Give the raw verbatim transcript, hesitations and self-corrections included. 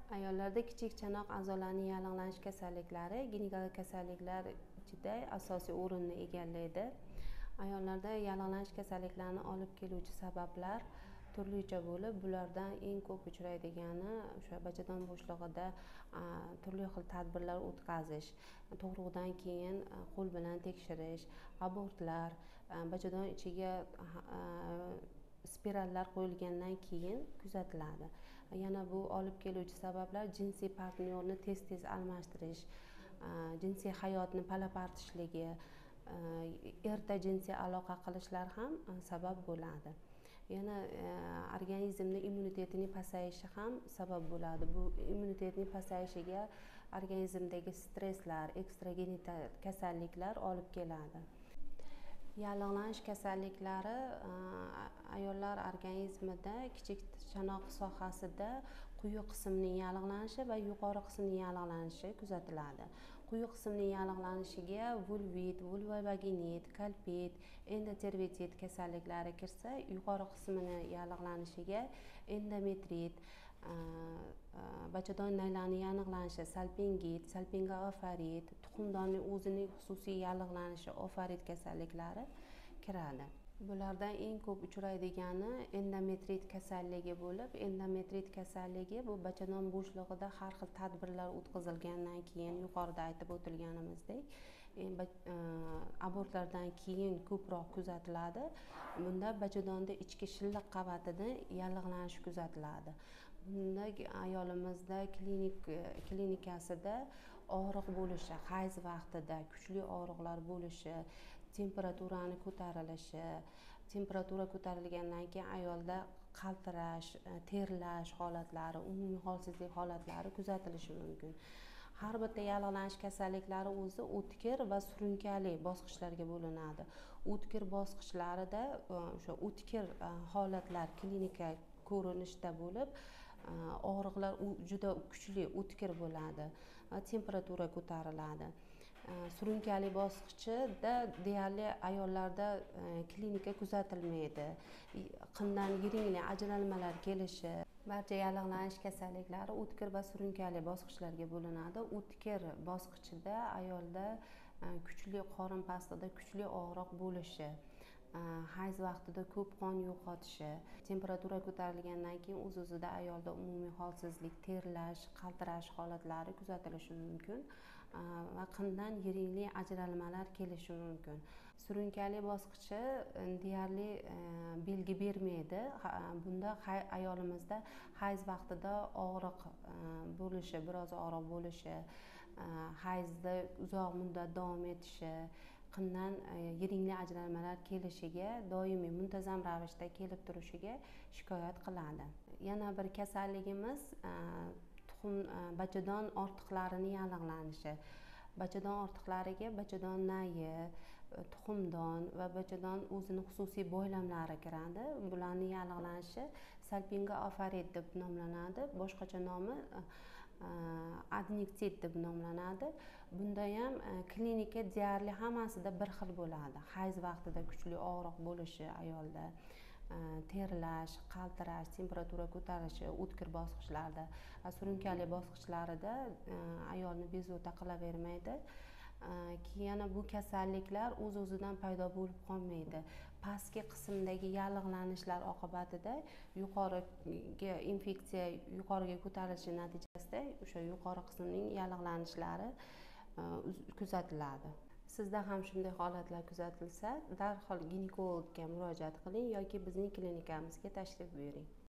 Ayollarda kichik chanoq a'zolarining yallig'lanish kasalliklari ginekologik kasalliklar ichida asosiy o'rinni egallaydi. Ayollarda yallig'lanish kasalliklarini olib keluvchi sabablar turlicha bo'lib, bulardan eng ko'p uchraydigani o'sha bachadon bo'shlig'ida turli xil tadbirlar o'tkazish, tug'ruqdan keyin qo'l bilan tekshirish, abortlar, bachadon ichiga spirallar qo'yilgandan keyin kuzatiladi. Yana bu olib keluvchi sabablar jinsiy partnyorni tez-tez almashtirish, jinsiy hayotni pala-partishligi, erta jinsiy aloqa qilishlar ham sabab bo'ladi. Yana organizmning immunitetining pasayishi ham sabab bo'ladi. Bu immunitetning pasayishiga organizmdagi stresslar, ekstragenital kasalliklar olib keladi. Yallig'lanish kasalliklari ayollar organizmida kichik chanoq sohasida quyi qismning yallig'lanishi va yuqori qismning yallig'lanishi kuzatiladi. Quyi qismning yallig'lanishiga vulvit, vulvovaginit, kolpit, endotervitit kasalliklari kirsa, yuqori qismini yallig'lanishiga endometrit, bachadon naylarining yallig'lanishi, salpingit, salpingofarit, tuxumdonning o'zining xususiy yallig'lanishi, ofarit kasalliklari kiradi. Bulardan eng ko'p uchraydigani endometrit kasalligi bo'lib, endometrit kasalligi bu bachadon bo'shlig'ida har xil tadbirlar o'tkazilgandan keyin, yuqorida aytib o'tilganimizdek, abortlardan keyin ko'proq kuzatiladi. Bunda bachadonda ichki shilliq qavatida yallig'lanish kuzatiladi. Bunda ayolimizda klinik klinikasida og'riq bo'lishi, hayz vaqtida kuchli og'riqlar bo'lishi, temperaturani ko'tarilishi, temperatura ko'tarilgandan keyin ayolda qaltirash, terlash holatlari, umumiy holsizlik holatlari kuzatilishi mumkin. Har bitta yallig'lanish kasalliklari o'zi o'tkir va surunkali bosqichlarga bo'linadi. O'tkir bosqichlarida o'sha o'tkir holatlar klinika ko'rinishda bo'lib, og'riqlar juda kuchli o'tkir bo'ladi va temperatura ko'tariladi. Surunkali bosqichida deyarli ayollarda klinika kuzatilmaydi. Qindan yiringli ajralmalar kelishi. Barcha yallig'lanish kasalliklari o'tkir va surunkali bosqichlarga bo'linadi. O'tkir bosqichida ayolda kuchli qorin pastida kuchli og'riq bo'lishi, hayz vaqtida ko'p qon yo'qotishi, temperatura ko'tarilgandan keyin o'z-o'zida ayolda umumiy holsizlik, terlash, qaltirash holatlari kuzatilishi mumkin va qindan yiringli ajralmalar kelishi mumkin. Surunkali bosqichi deyarli belgi bermaydi. Bunda ayolimizda hayz vaqtida og'riq bo'lishi, biroz og'riq bo'lishi, hayzda uzoq muddat davom etishi, qindan yiringli ajralmalar kelishiga, doimiy muntazam ravishda kelib turishiga shikoyat qiladi. Yana bir kasalligimiz tuxum bachadon ortiqlarining yallig'lanishi. Bachadon ortiqlariga bachadon nayi, tuxumdon va bachadon o'zining xususiy boylamlari kiradi. Bularning yallig'lanishi salpingofarit deb nomlanadi. Boshqacha nomi adniktit deb nomlanadi. Bunda ham klinika deyarli hammasida bir xil bo'ladi. Hayz vaqtida kuchli og'riq bo'lishi ayolda, terlash, qaltirash, temperatura ko'tarishi o'tkir bosqichlarda, surunkali bosqichlarida ayolni bezovta qilavermaydi. Yana bu kasalliklar o'z-o'zidan paydo bo'lib qolmaydi. Pastki qismdagi yallig'lanishlar oqibatida yuqoriga infeksiya yuqoriga ko'tarilishi natijasida o'sha yuqori qismning yallig'lanishlari kuzatiladi. Sizda ham shunday holatlar kuzatilsa, darhol ginekologga murojaat qiling yoki bizning klinikamizga tashrif buyuring.